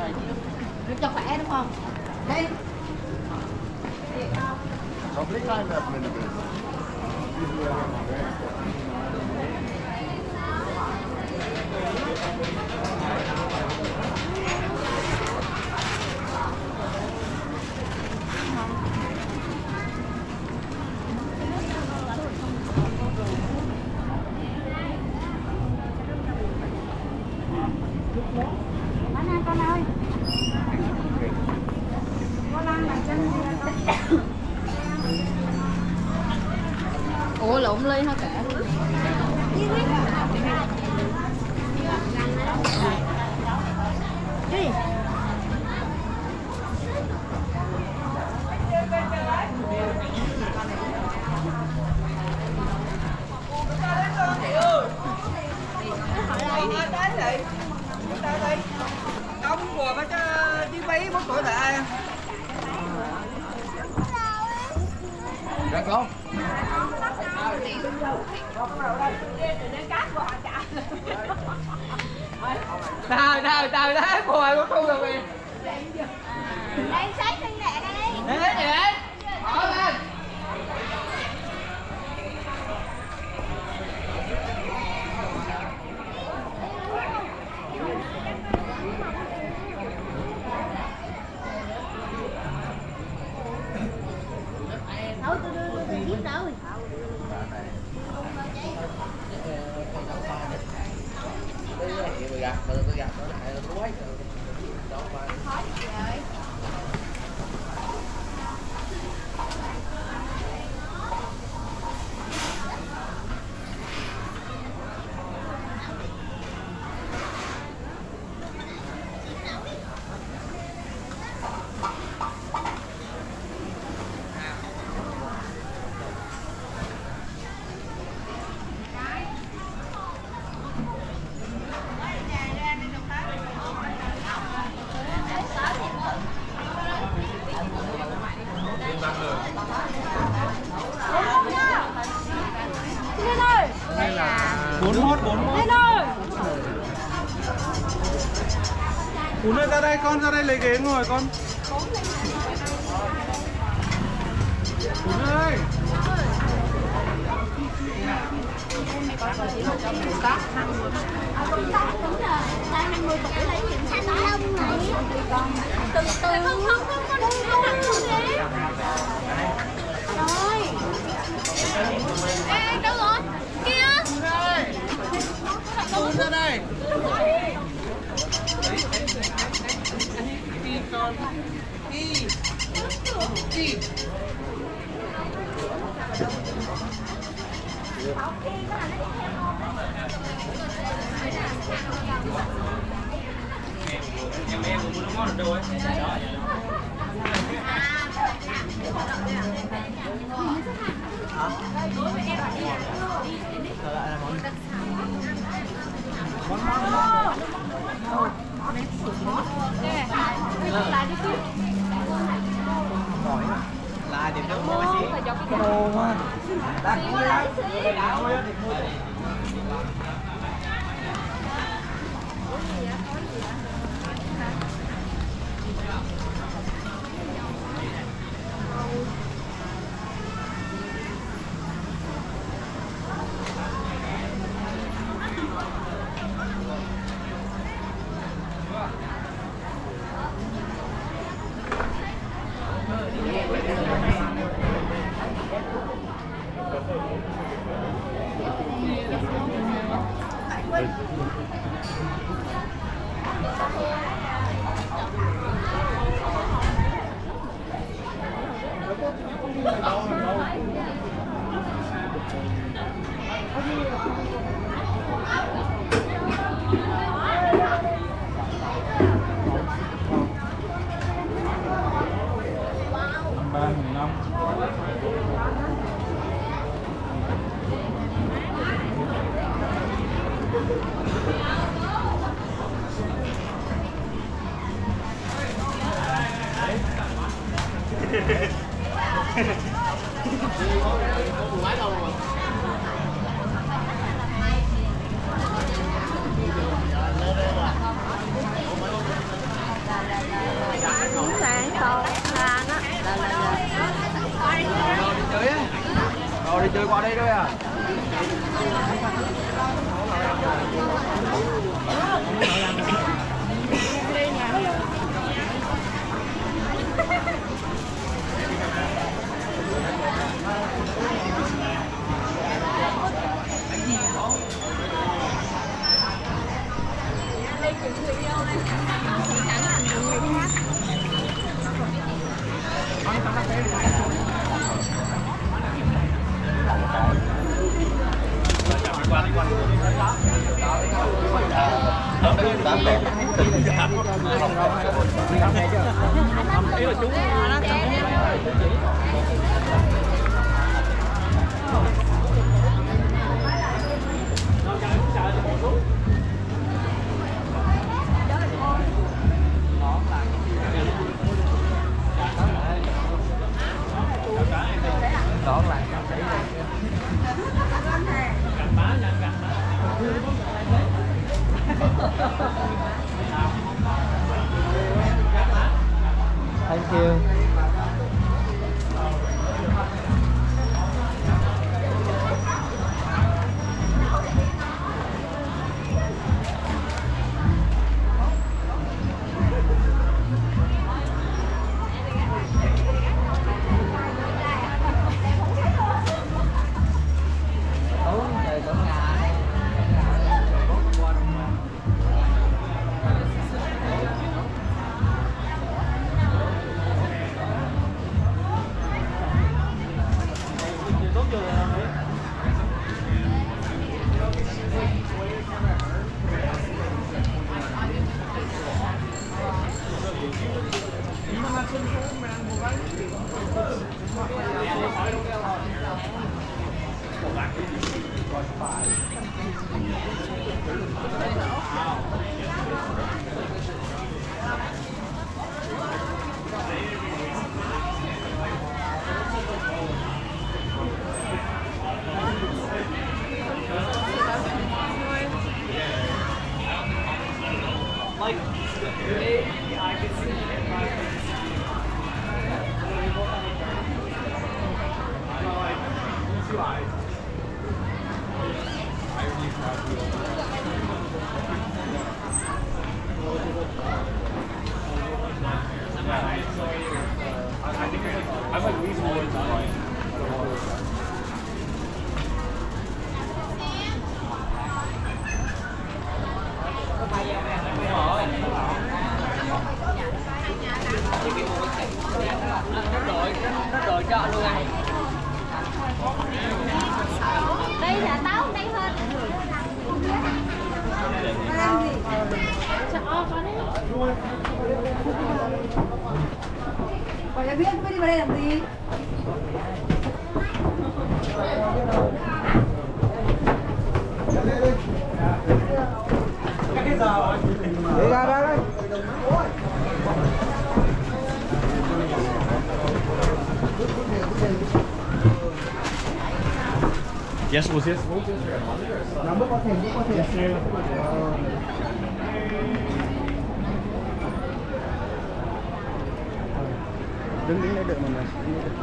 Cho khỏe đúng không? Đây. Con ơi. Con ăn là chân. Ủa lộn ly hả cả? Đi. Ông vừa mới cho đi mấy mất tuổi lại. Ra con. Trời đấy, bùa của tôi rồi. Đang sấy trên nè đây. Thế vậy? Bỏ lên. Thôi tôi đưa giết rồi. Tôi gặp nó lại nó quấy đâu mà Khó vậy. Lên ơi. Cún ơi ra đây, con ra đây lấy ghế ngồi con. Cún ơi. Công tác đúng rồi. Ta 50 tuổi lấy những thanh lông này. Từ từ không rồi. Ê đâu rồi? Kia. Cún ra đây. em cũng muốn ngon đâu ấy. Là điểm đâu mua gì? Đồ mà. Sáng tô lan á. Rồi đi chơi qua đây thôi à. Thank you. Đây là táo, đây hơn. Làm gì? Quả nhà biết đi vào đây làm gì? Đi ra đây. Yes, was yes. Bút có tiền. Đứng để đợi mình này.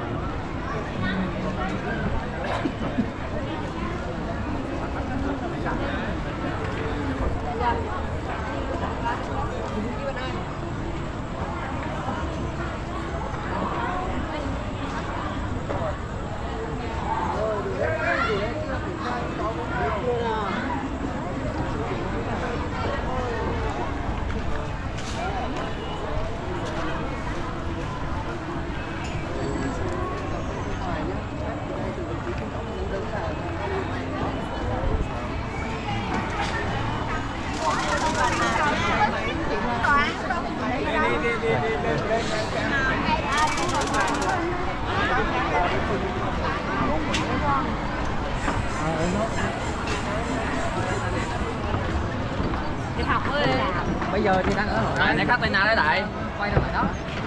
Bây giờ thì đang ở Hội An. Này cắt tay nào đấy Đại? Quay đâu rồi đó.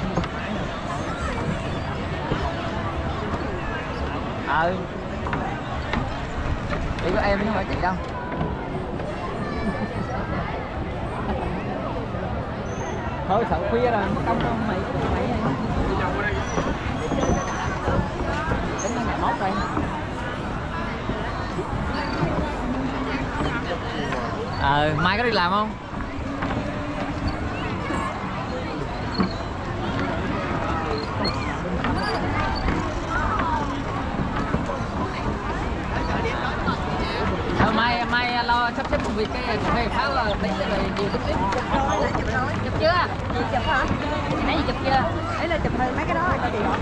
Chỉ có em chứ không phải chị đâu. Thôi sợ khuya rồi, mất công không mày tính ngày mốt đây. Mai có đi làm không? Mai lo sắp xếp công việc cái cà phê pháo tí rồi nhiều chút tiếp. Chụp chưa? Gì chụp hả? Nãy gì chụp chưa? Đấy là chụp hơn mấy cái đó coi gì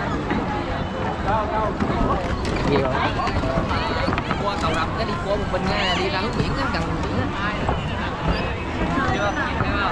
gì rồi. Qua cầu Rồng cái đi qua một bên đi ra hướng biển gần biển á. Chưa? Thấy không?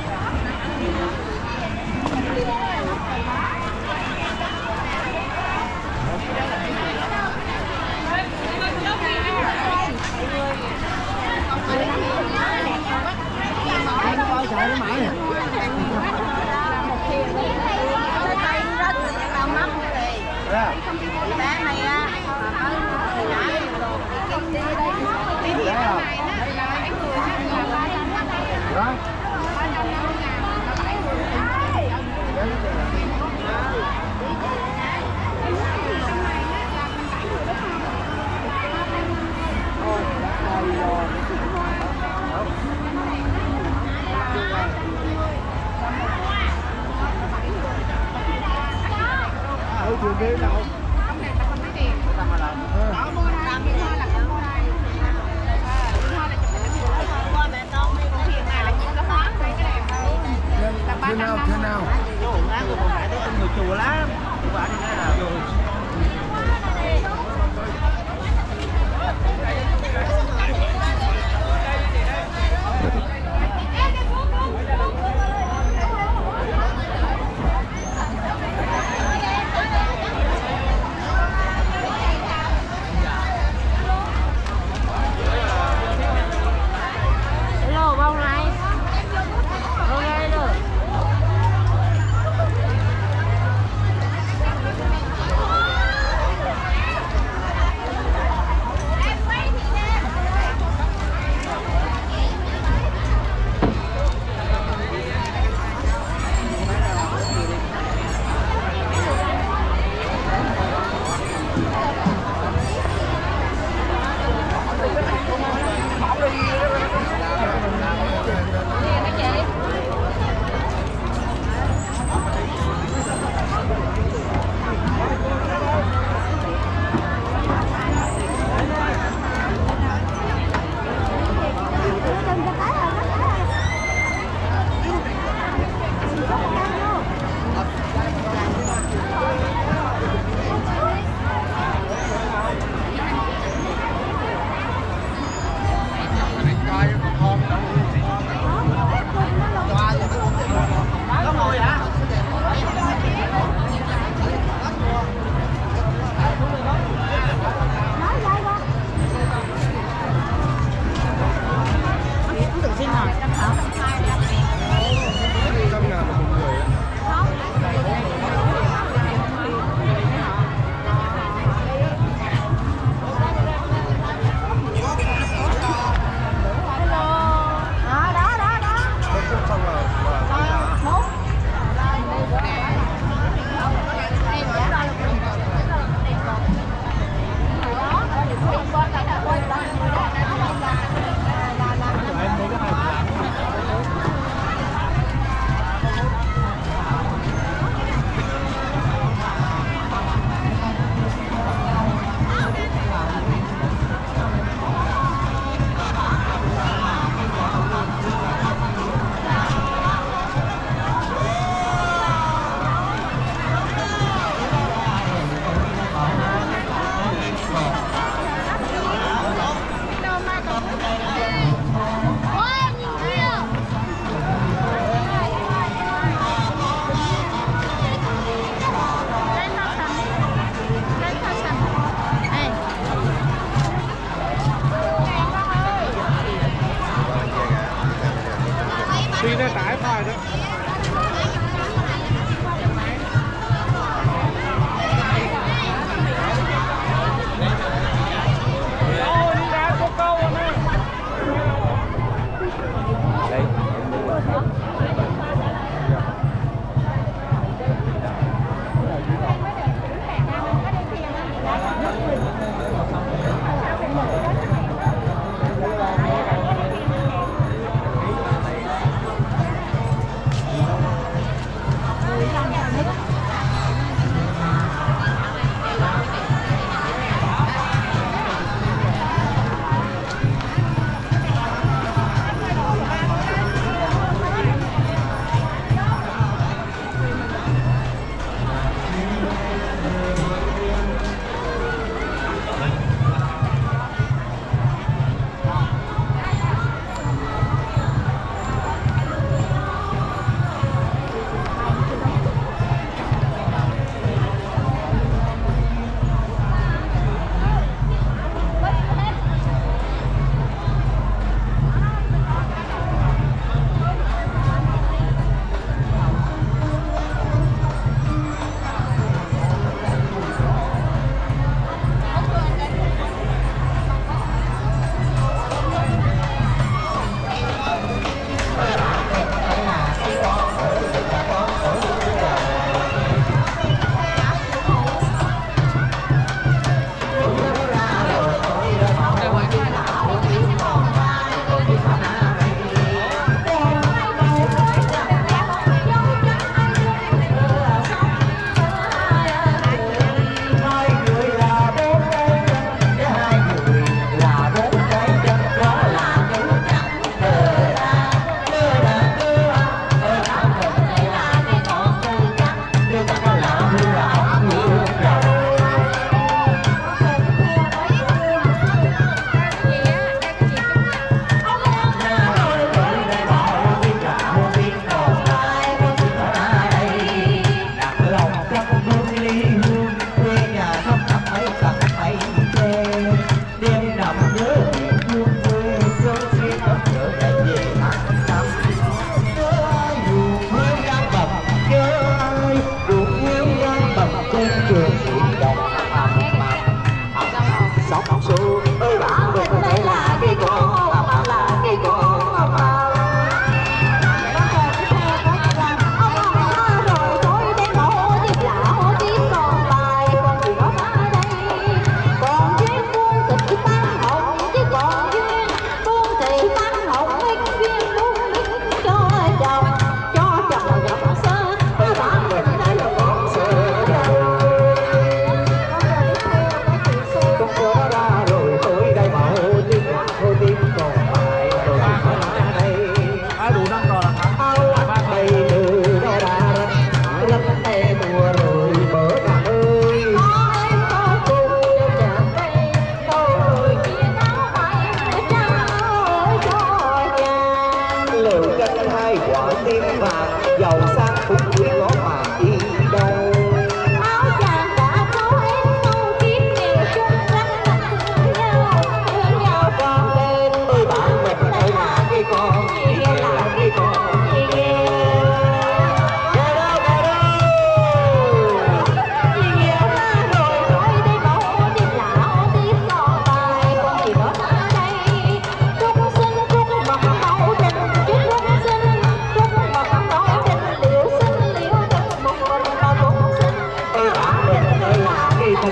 Chưa ghế đâu. Trong này ta không lấy tiền. Đó mua đây. Làm hoa là không mua đây. Hoa là chụp hình được. Coi mẹ con đi con thuyền này là chỉ có hóa mấy cái đẹp thôi. Thế nào? Vô ngã của bọn mẹ thấy tin người chùa lắm. Quả đi nghe nào.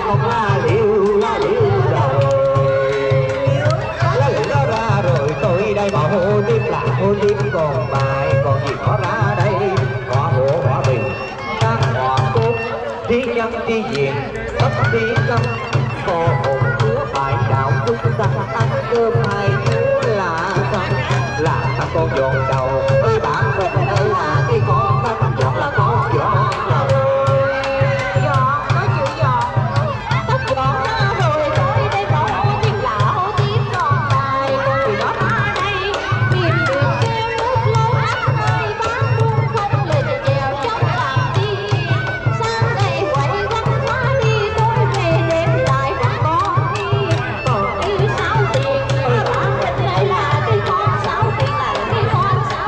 con la liu rồi ra rồi tôi đây bỏ hô tiếp là hô tiếp còn bài còn gì có ra đây họa hộ họa bình ta họa cốt thiên nhân thiên diện tất thiên tâm có hồn chúa phải đạo chúng ta ăn cơm hai thứ là ta con dồn đầu ơi bạn mình ơi là cái con ta chọn là con dọn Sáu tiền là cái con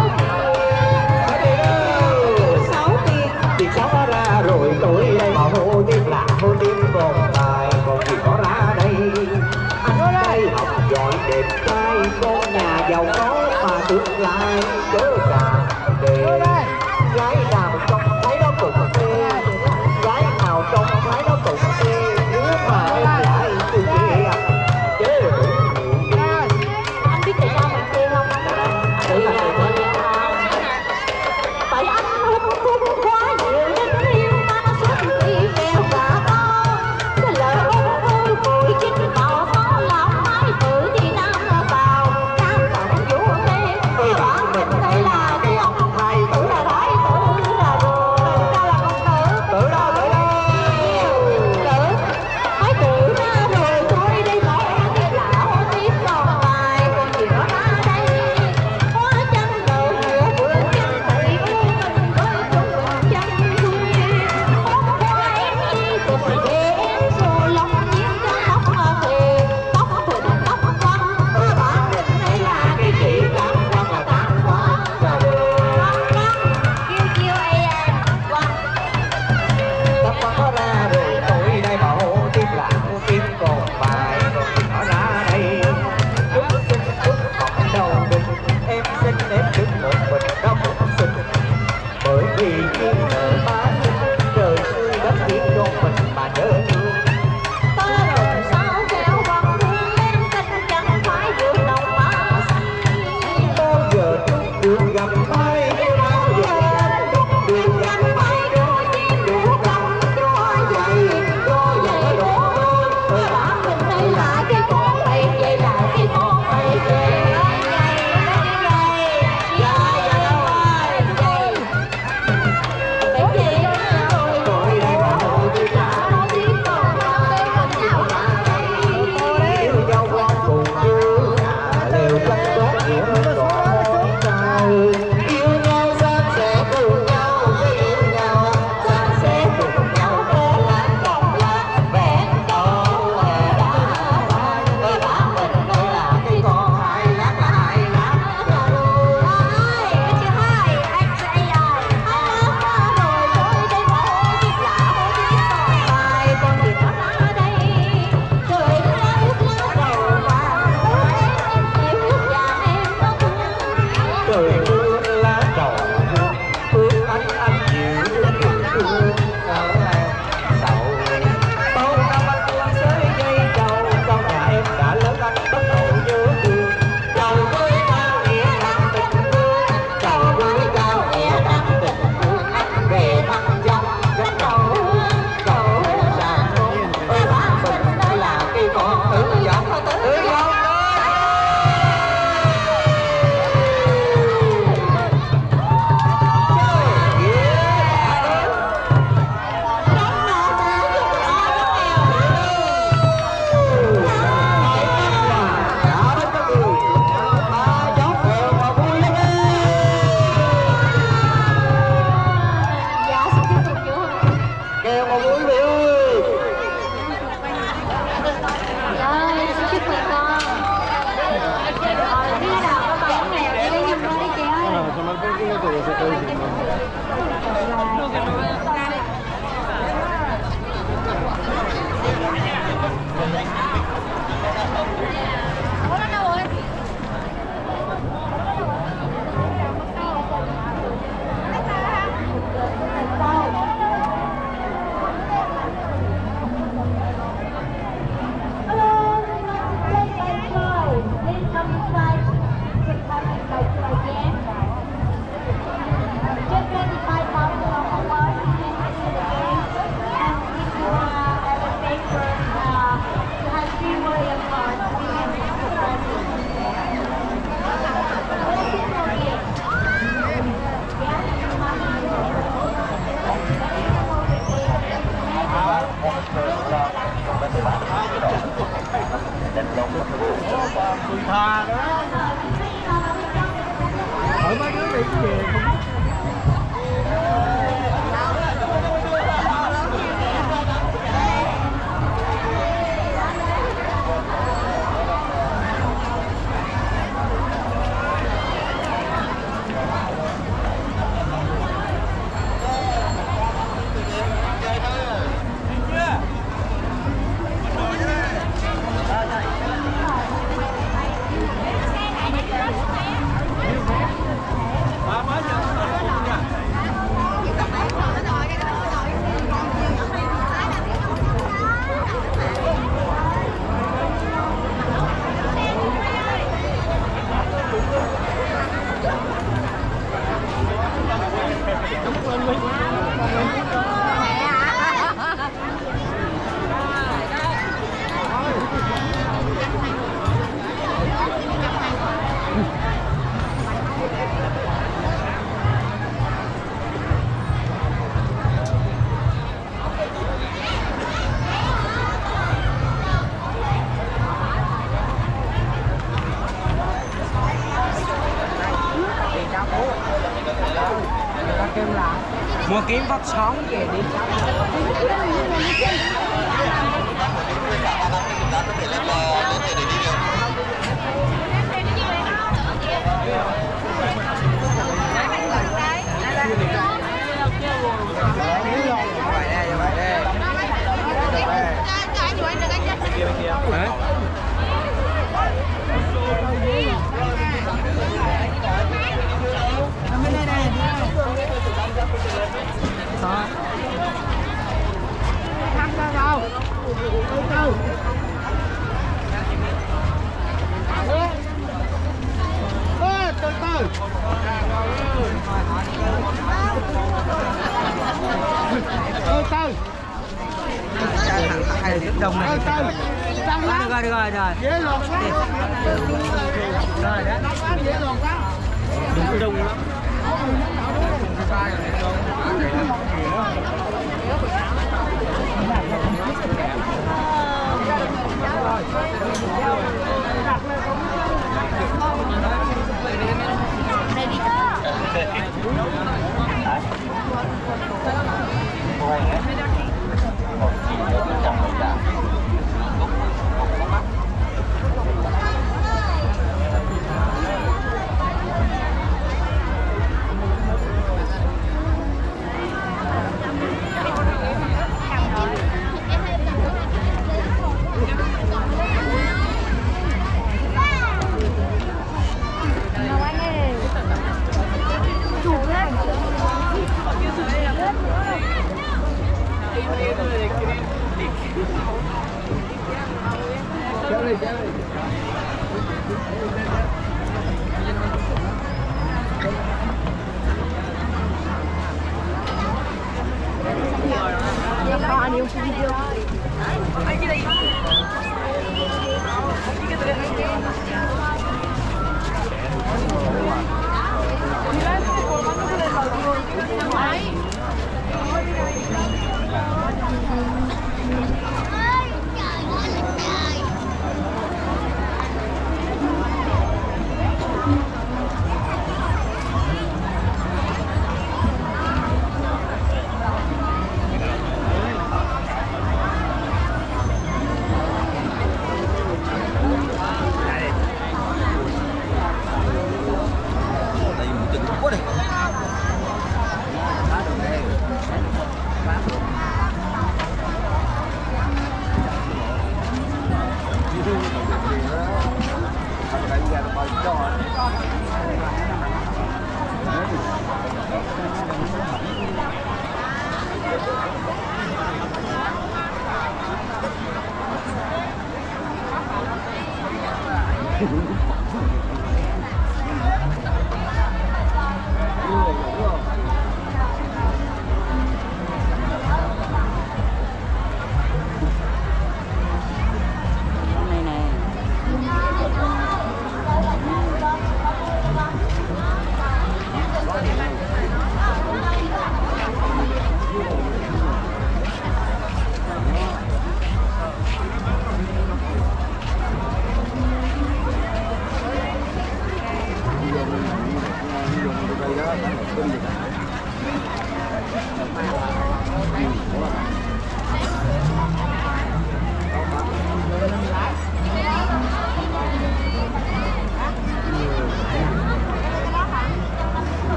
Tụi thà đó. Ở mấy đứa bị cái gì không? Mua kiếm phát sóng về đi. Đồng này. Được rồi. Dễ lọt quá. Rồi đó. Dễ lọt quá. Đừng có đông lắm.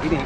niệm.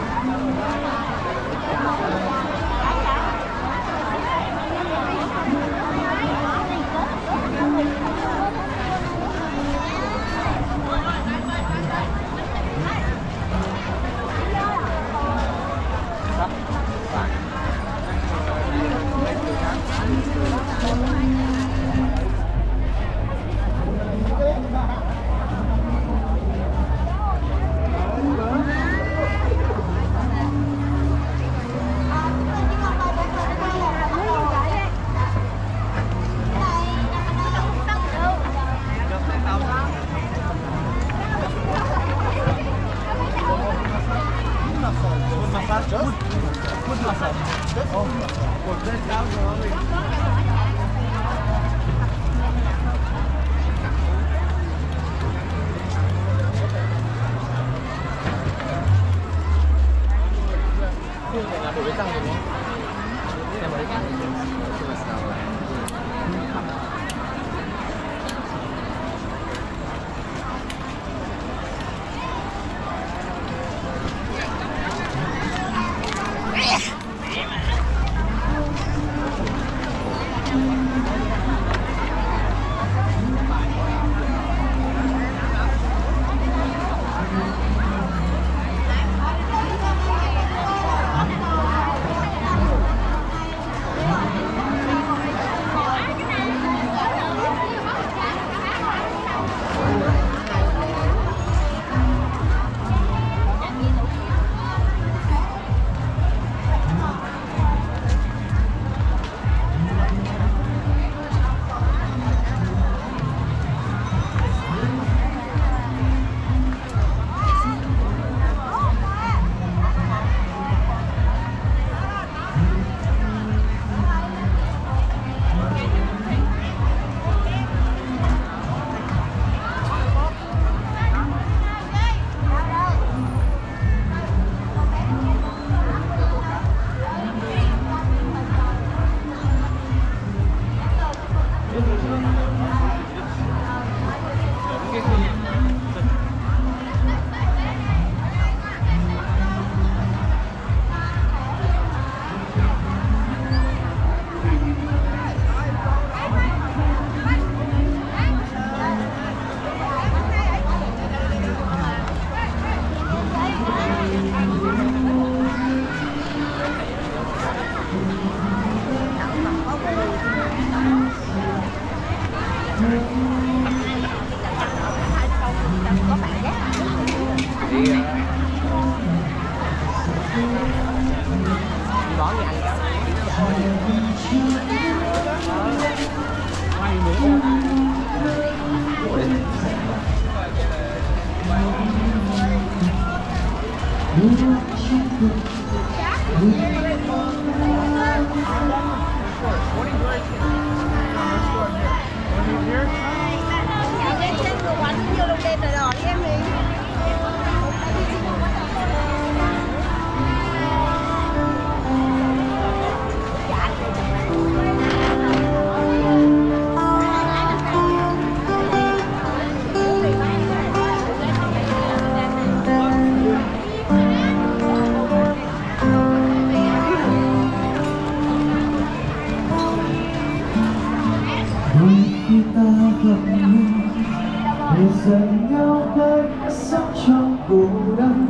dần nhau cách sống trong cô đơn,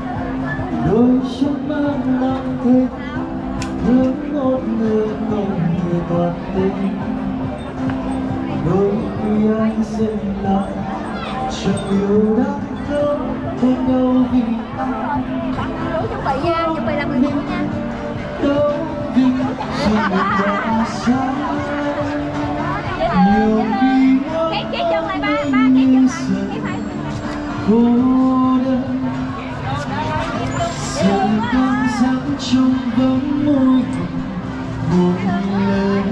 đôi chân mang lòng thích hướng một người không hề toàn tình. Đôi khi anh dừng lại chẳng yêu đang không thấy nhau vì chuẩn bị nha, chuẩn bị làm người yêu nha. đâu vì chỉ một đoạn xa nhiều khi Cái chân này ba cái chân này cái phải cô đơn sự cảm giác trong vắng môi buồn lên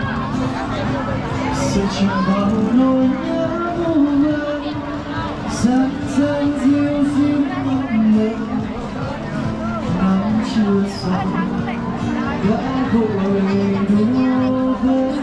sự chỉ bao nỗi nhớ vô vơ dang dang diêu diêu mong mình nắng chưa xong đã vội đua với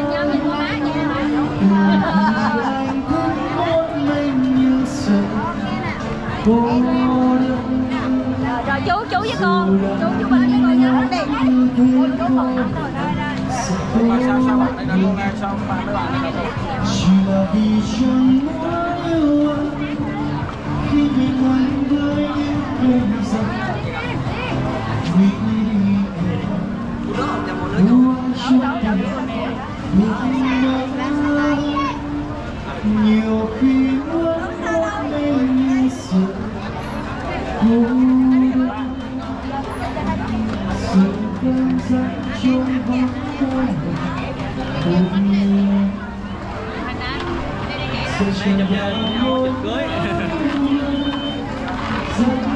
anh thấy một mình như sợ cô đơn chú với con, chú bạn với con nhớ đi. Chú còn rồi đây đây. Sao bạn đây đâu nghe sao bạn mấy bạn đâu. Chỉ là vì chẳng muốn yêu anh khi về quanh với những đêm dài vì nhiều khi muốn nói lên như sự cô đơn sự cảm giác trong vòng tay sẽ chẳng bao giờ